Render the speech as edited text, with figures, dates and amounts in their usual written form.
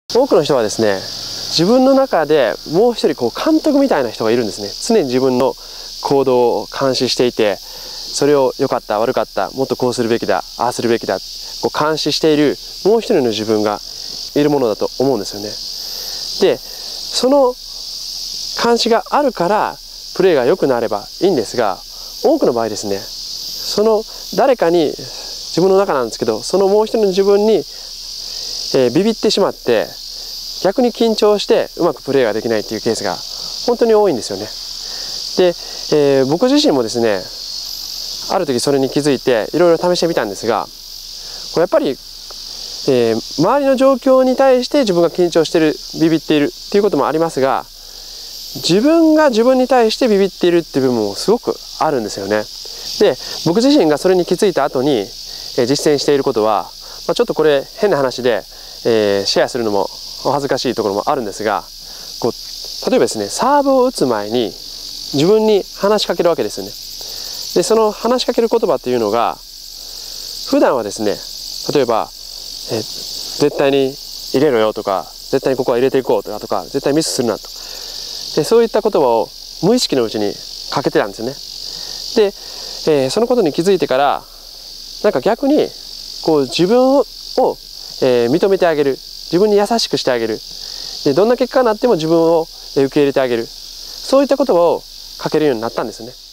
多くの人はですね、自分の中でもう一人監督みたいな人がいるんですね。常に自分の行動を監視していて、それを良かった悪かった、もっとこうするべきだ、ああするべきだ、監視しているもう一人の自分がいるものだと思うんですよね。で、その監視があるからプレーが良くなればいいんですが、多くの場合ですね、その誰かに、自分の中なんですけど、そのもう一人の自分にビビってしまって逆に緊張してうまくプレーができないっていうケースが本当に多いんですよね。で、僕自身もですね、ある時それに気づいていろいろ試してみたんですが、やっぱり、周りの状況に対して自分が緊張している、ビビっているっていうこともありますが、自分が自分に対してビビっているっていう部分もすごくあるんですよね。で、僕自身がそれに気づいた後に実践していることは、ちょっとこれ変な話で、シェアするのもお恥ずかしいところもあるんですが、例えばですね、サーブを打つ前に自分に話しかけるわけですよね。で、その話しかける言葉っていうのが、普段はですね、例えば、絶対に入れろよとか、絶対にここは入れていこうとか、絶対ミスするなと。で、そういった言葉を無意識のうちにかけてたんですよね。で、そのことに気づいてから、なんか逆に自分を認めてあげる、自分に優しくしてあげる、でどんな結果になっても自分を受け入れてあげる、そういった言葉をかけるようになったんですよね。